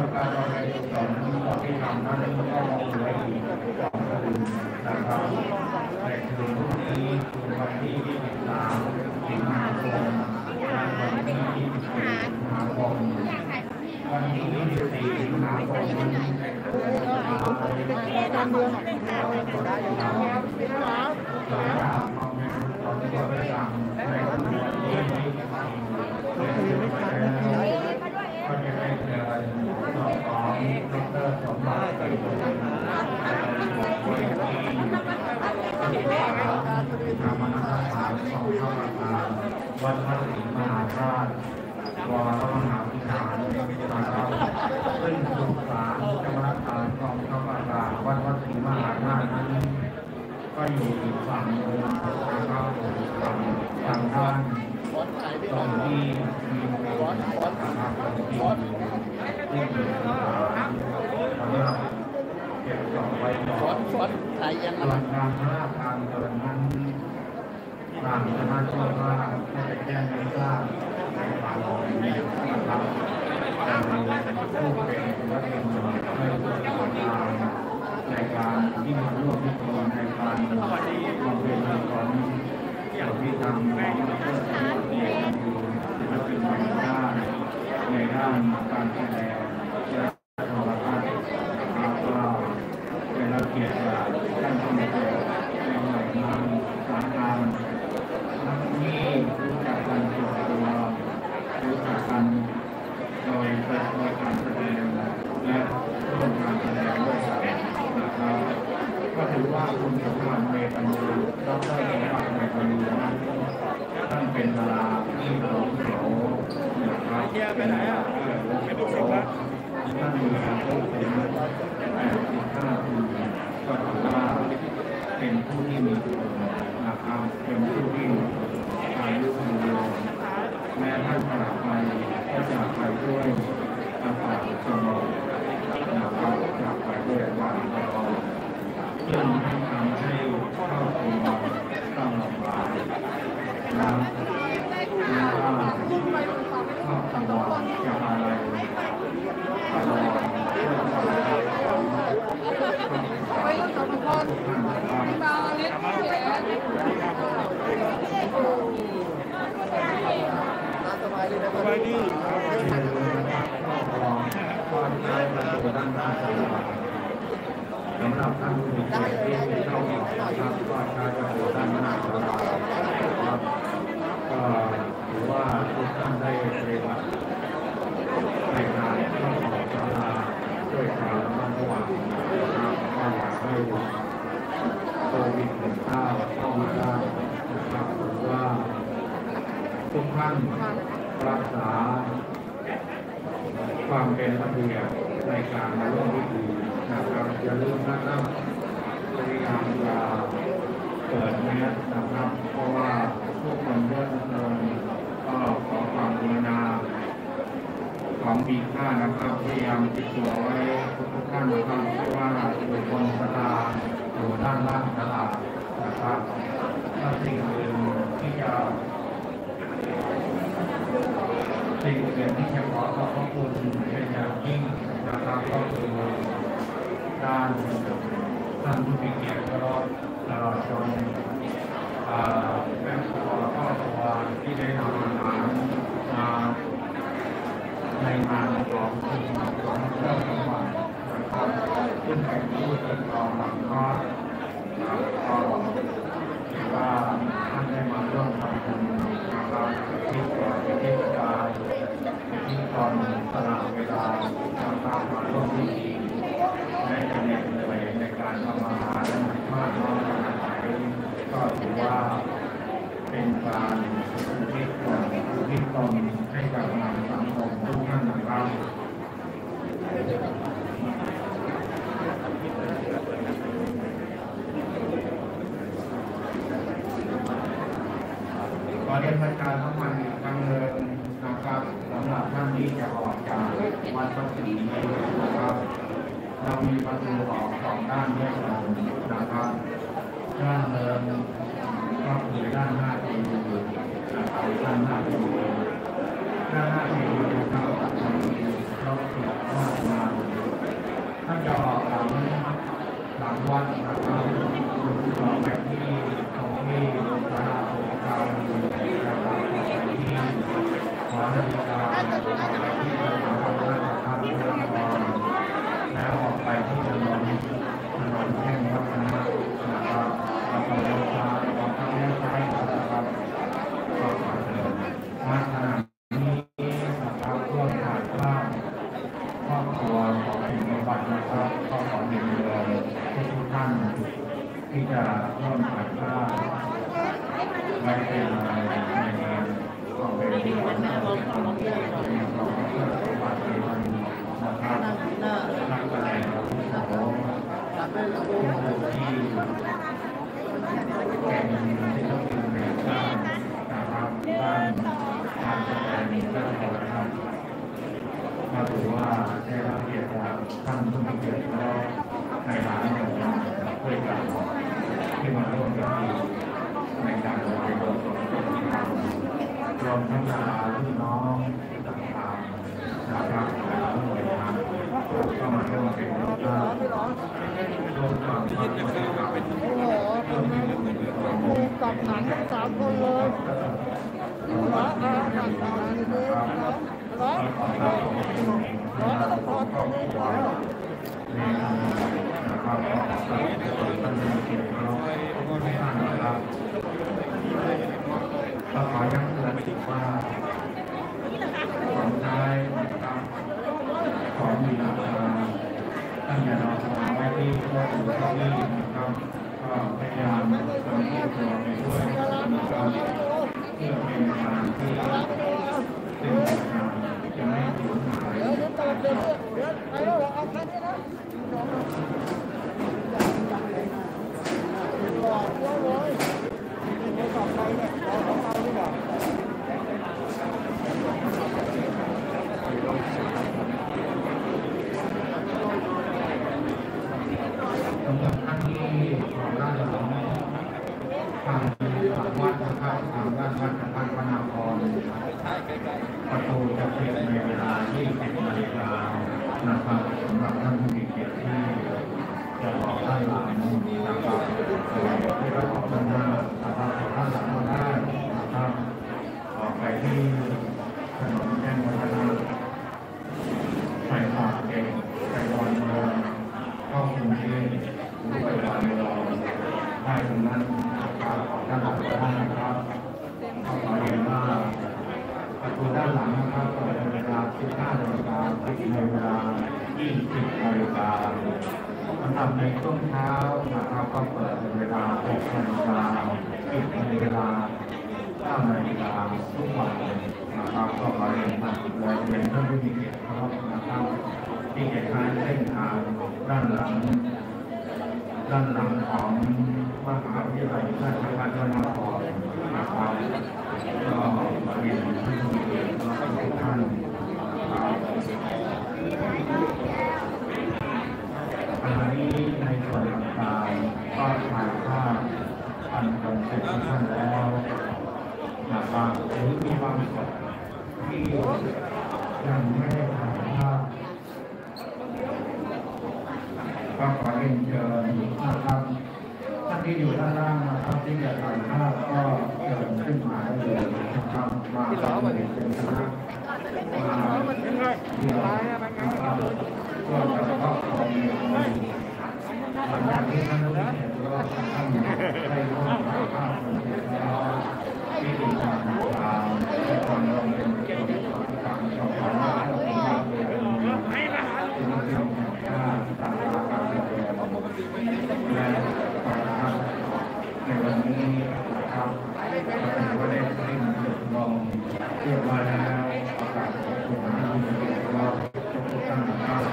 การบำเพ็ญกุศลที่ทำนั้นก็เหลืออีก2 คืนนะครับในคืนพรุ่งนี้คือวันที่23 สิงหาคมและวันที่24 สิงหาคมวันที่24 สิงหาคมการเมืองได้ยังไงก็จะได้เจอสอบของดร.สมบัติเป็นผู้ทำงานธรรมนักข่าวของข้าราชการวัดพระศรีมหาธาตุวรมหาวิหารนะครับซึ่งสุสานเจ้าพนักงานของข้าราชการวัดพระศรีมหาธาตุนั้นก็อยู่อีกฝั่งหนึ่งนะครับฝั่งทางด้านตรงที่มีวัดนะครับที่มีสุสานสำหรับเก็บศพไว้ก่อนส่วนการพระราชทานเพลิงนั้นทางคณะเจ้าว่าได้ไปแจ้งให้ทราบในฝ่ายของนี้นะครับจะมีผู้เป็นศิลปินให้ผู้ประกอบการในการที่มาร่วมพิธีในการบำเพ็ญกุศลที่ทำของเพื่อสมุทรเอกคือศิลปินในด้านการแสดงและโทรทัศน์ก็เป็นระเกียรติท่านผู้มีเกียรติในหน่วยงานสาขาทั้งนี้รู้จักกันส่วนตัวรู้จักกันโดยการแสดงและร่วมการแสดงด้วยกันนะครับก็ถือว่าคุณสมบัติเมตตาดร.สมบัติเมตตานั้นท่านเป็นดาราที่เราโสนะครับเป็นดาราที่เราโสท่านมีอายุถึง85 ปีก็ถือว่าเป็นผู้ที่มีคุณนะครับเป็นผู้ที่อายุยืนแม้ท่านจากไปก็จากไปด้วยอากาศสงบนะครับจากไปด้วยความสงบซึ่งทำให้เข้าสู่ต้องลำบากและว่าครอบครัวจะอะไรตลอดเพื่อความสุขของไปรุ่นสองคนที่มาเลี้ยงเสียสบายดีสบายดีความใจมันตัวด้านหน้าสบายสำหรับท่านผู้มีเกียรติที่เข้าออกนะครับก็ใช้ประโยชน์ด้านหน้าสบายนะครับก็ถือว่าทุกท่านได้ปฏิบัติในการเข้าออกศาลาด้วยความระมัดระวังนะครับก็อยากให้โควิด-19เข้ามาได้นะครับถือว่าทุกท่านรักษาความเป็นระเบียบในการมาร่วมพิธีนะครับอย่าลืมนะครับพยายามอย่าเปิดแมสนะครับเพราะว่าทุกคนเยอะเกินก็ขอความกรุณาของมีค่านะครับพยายามติดตัวไว้ทุกท่านนะครับเพราะว่าอยู่บนศาลาอยู่ด้านล่างศาลานะครับถ้าสิ่งอื่นที่จะขอขอบพระคุณเป็นอย่างยิ่งนะครับก็คือด้านท่านผู้มีเกียรติตลอดจนแม่ครัวครอบครัวที่ได้นำอาหารมาในงานของที่ของเรื่องสมบัตินะครับซึ่งเป็นผู้ติดต่อหลังคอร์สก็ถือว่าท่านได้มาร่วมทำบุญนะครับที่ตัวที่กายที่ตอนตลาดเวลาต่างๆมาร่วมพิธีได้จะเหน็ดเหนื่อยในการทำอาหารมากน้อยขนาดไหนก็ถือว่าเป็นการอุทิศตนให้กับงานสังคมทุกท่านนะครับขอเรียนประชาสัมพันธ์อีกครั้งหนึ่งนะครับสำหรับท่านที่จะออกจากวัดพระศรีนะครับเรามีประตูออก2 ด้านด้วยกันนะครับด้านเดิมก็คือด้านหน้าทีวีนะครับด้านหน้าทีวีนะครับมีรถติดมากมายานที่จะร่วมถ่ายภาพไว้เป็นอะไรในงานก็เป็นเรื่องของของเพื่อสมบัติในวันนะครับนักแสดงอาวุโสที่เป็นศิลปินแห่งชาตินะครับด้านการแสดงและโทรทัศน์มาถือว่าได้รับเกียรติจากท่านผู้มีเกียรติแล้วในฐานะของด้วยกันที่มาร่วมกันในการแสดงรวมทั้งดาราพี่น้องต่างๆนะครับและผู้บริหารก็มาร่วมเป็นร่วมฟังที่จะเป็นกับหนังสามคนเลยร้อยร้อยร้อยร้อยร้อยตัวนี้แล้วนะครับท่านผู้เกียรติเราทุกท่านนะครับก็ขอย้ำเตือนว่าของใช้นะครับของมีราคาท่านอย่านำไว้ที่โต๊ะหรือเก้าอี้นะครับก็พยายามทำให้ตัวไปด้วยนะครับเพื่อเป็นการที่เป็นการจะไม่สูญหายเดี๋ยวไปแล้วเอาแค่นี้นะหลอกเลยไม่ต้องไปเนี่ยเราต้องไปดีกว่าสำหรับท่านที่ของด้านหลังทางวัดนะครับทางด้านวัดทางพระนครประตูจะปิดในเวลา 20 นาฬิกานะครับสำหรับท่านผู้มีเกียรติที่จะออกด้านหลังนะครับที่เราออกด้านหน้านะครับด้านหลังมาได้นะครับออกไปที่ถนนแจ้งวัฒนะไปปากเก่งไปดอนเมืองเข้ากรุงเทพหรือไปดอนเมืองได้ตรงนั้นนะครับออกด้านหลังได้นะครับขอเรียนว่าประตูด้านหลังนะครับเปิดในเวลา 15 นาฬิกาปิดในเวลา 20 นาฬิกาสำหรับในช่วงเช้านะครับก็เปิดในเวลา 6 นาฬิกาปิดในเวลา 9 นาฬิกาทุกวันนะครับก็ขอเรียนท่านท่านผู้มีเกียรตินะครับที่จะใช้เส้นทางด้านหลังของมหาวิทยาลัยราชภัฏพระนครนะครับก็เรียนท่านผู้มีเกียรติทุกท่านอันนี้ในส่วนต่างๆก็ถ่ายภาพอันเป็นเสร็จท่านแล้วนะครับหรือมีบางส่วนที่ยังไม่ได้ถ่ายภาพก็ขอเรียนเชิญนะครับท่านที่อยู่ด้านล่างนะครับที่จะถ่ายภาพก็เชิญขึ้นมาได้เลยนะครับมาเป็นคณะมาที่เรานะครับก็จะต้องขอหลังจากที่ท่านรู้เห็นว่าท่านได้ร่วมถ่ายภาพแล้วที่ดีกว่าแต่ก่อนเราเป็นคนต่างชาวบ้านเราเป็นศิลปินแห่งชาติต่างการแสดงและการในวันนี้นะครับก็ได้สิ้นสุดลงเรียบร้อยแล้วประกาศขอบคุณท่านผู้มีเกียรติทุกท่านนะครับ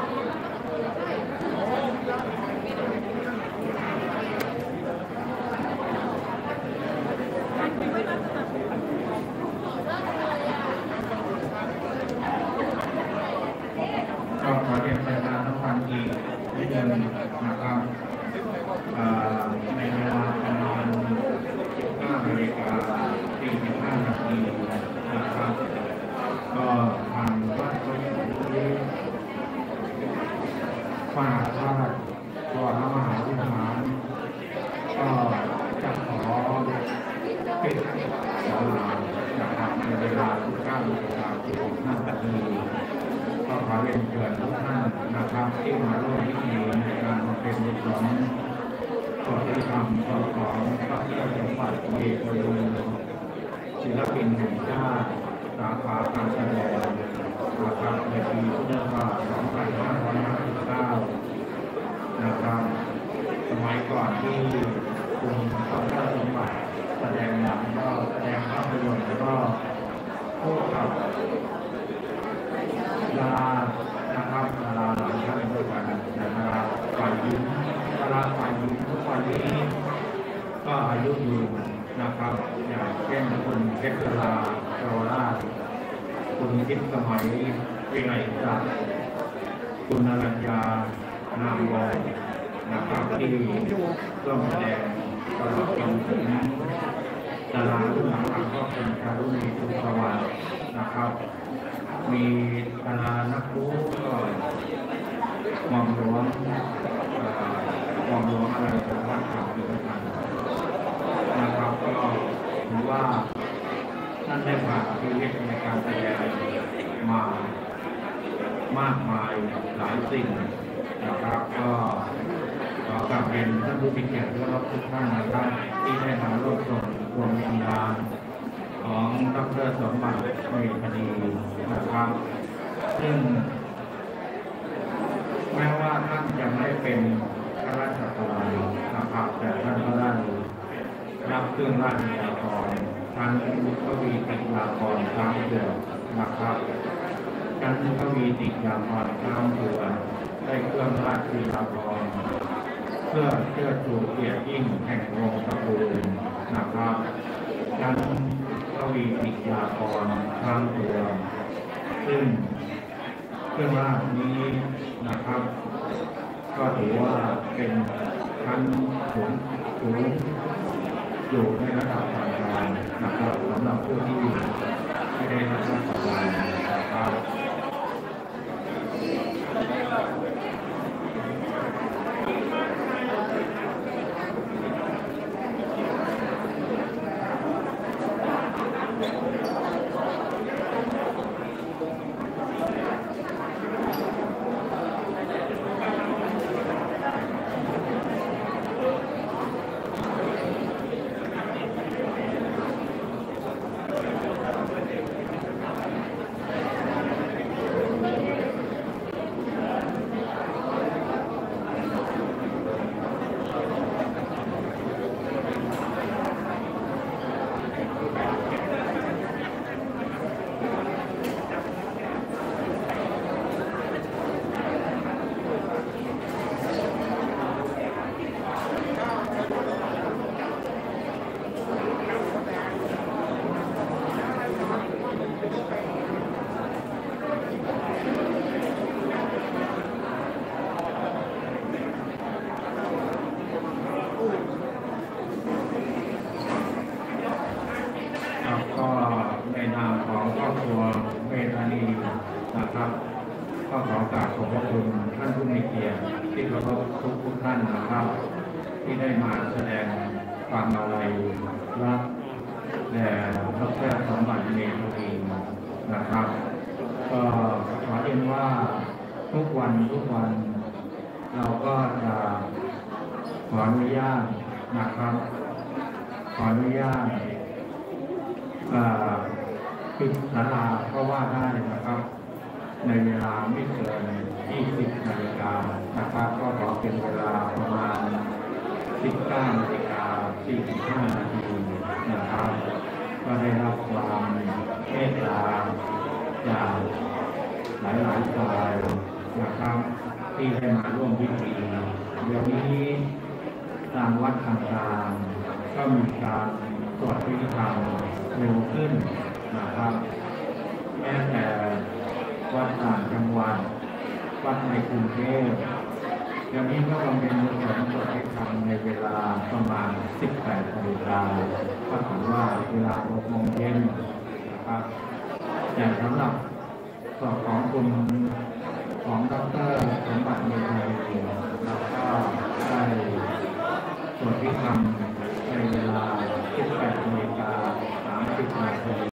ก็ขอเรียนประชาสัมพันธ์อีกนิดนึงนะครับในเวลาประมาณ 5 นาฬิกา 45 นาทีนะครับก็ทางวัดก็ยังมีมหาธาตุวรมหาวิหารก็จะขอปิดศาลานะครับในเวลา 19 นาฬิกา 45 นาทีก็ขอเรียนเชิญทุกท่านนะครับที่มาร่วมพิธีในการบำเพ็ญกุศลสวดธรรมของพระเจ้าสมบัติเอกวรุณศิลปินแห่งชาติสาขาการแสดงนะครับในปีพุทธศักราช 2559 นะครับก็ที่คุณดร.สมบัติแสดงหนังก็แสดงภาพยนตร์แล้วก็พูดกับดารานะครับดาราหลายท่านด้วยกันนะครับฝ่ายหญิงดาราฝ่ายหญิงทุกวันนี้ก็อายุยืนนะครับอย่างเช่นคุณเพชรราเจ้าราชคุณทิพย์สมัยวิไลศักดิ์คุณนรัญญานามวงนะครับที่ร่วมแสดงตลอดจนถึงดารารุ่นหลังๆก็เป็นชาลุนีสุขสวัสดิ์นะครับมีดารานักรู้ก็หม่อมหลวงอะไรของวัดเขาอยู่ด้วยกันนะครับก็ถือว่าท่านได้ผ่านชีวิตในการแสดงมามากมายหลายสิ่งนะครับก็ขอกราบเรียนท่านผู้มีเกียรติทุกท่านนะครับที่ได้มาร่วมส่งดวงวิญญาณของดร.สมบัติเมธานีนะครับซึ่งแม้ว่าท่านจะไม่เป็นข้าราชการนะครับแต่ท่านก็ได้รับเครื่องราชยากรทั้งกวีติยากรตามเดือนะครับทั้งกวีติยากรตามเดือได้เครื่องราชยากรเพื่อเชิดชูเกียรติยิ่งแห่งวงตระกูลนะครับทั้งกวีติยากรตามเดือซึ่งเครื่องราชนี้นะครับก็ถือว่าเป็นชั้นสูงอยู่ในระดับปานกลางนะครับสำหรับผู้ที่ไม่ได้รับราชการนะครับก็ในนามของครอบครัวเมธานีนะครับก็ขอกราบขอบพระคุณท่านผู้มีเกียรติที่เคารพทุกท่านนะครับที่ได้มาแสดงความอาลัยรักแด่ดร.สมบัติเมธานีนะครับก็ขอเรียนว่าทุกวันเราก็จะขออนุญาตนะครับขออนุญาตปิดศาลาก็ว่าได้นะครับในเวลาไม่เกิน 20 นาฬิกานะครับก็ขอเป็นเวลาประมาณ 19 นาฬิกา 45 นาทีนะครับก็ได้รับความเมตตาจากหลายฝ่ายนะครับที่ได้มาร่วมพิธีเดี๋ยวนี้ตามวัดต่างๆก็มีการสวดพิธีธรรมเร็วขึ้นนะครับแม้แต่วัดต่างจังหวัดวัดในกรุงเทพเดี๋ยวนี้ก็บำเพ็ญสวดพิธีธรรมในเวลาประมาณ 18 นาฬิกาก็ถือว่าเวลา 6 โมงเย็นนะครับอย่างสำหรับศพของคุณ